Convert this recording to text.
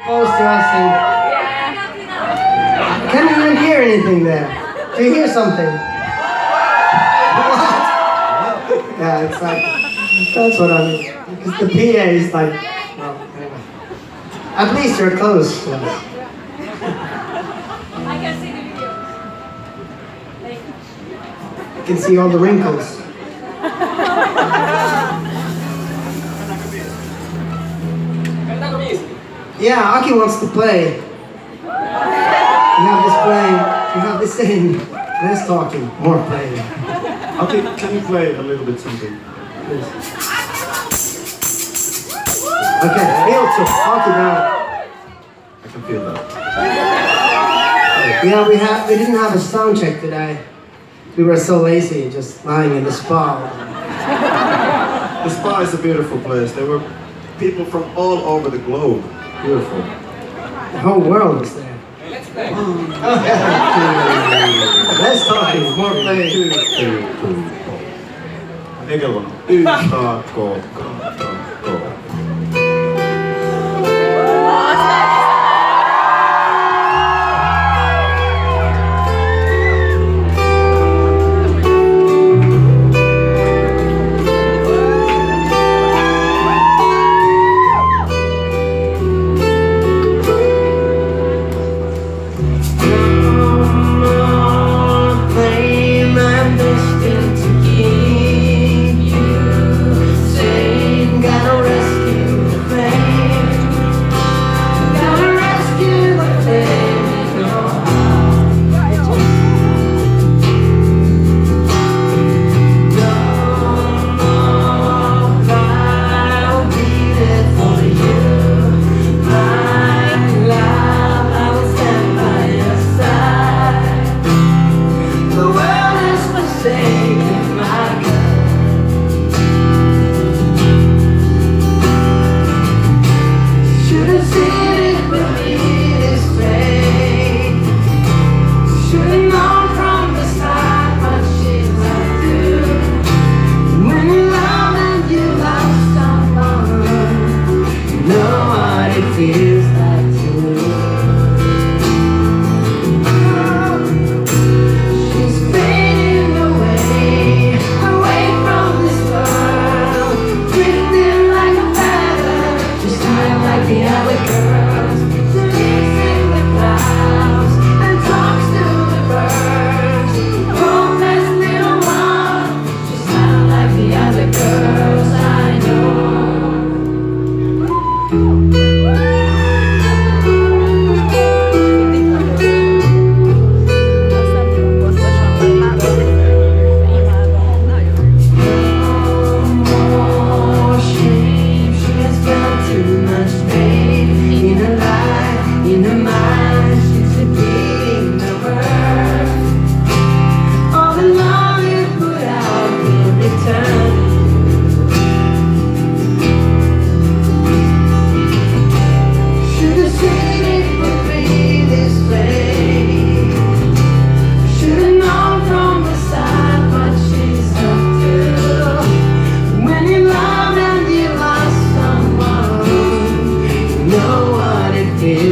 Close to us and I can't even hear anything there. Do you hear something? What? Yeah, it's like, that's what I mean. Because the PA is like, well, anyway. At least you're close to us. I can see the video. I can see all the wrinkles. Yeah, Aki wants to play. We have this playing, we have this saying, less talking, more playing. Aki, can you play a little bit something? Please. Okay, feel to Aki down. I can feel that. Yeah, we didn't have a sound check today. We were so lazy, just lying in the spa. The spa is a beautiful place. There were people from all over the globe. Beautiful. The whole world was there. Let's play. Less talking, more playing. Egelon. Yhtä koko. Know what it feels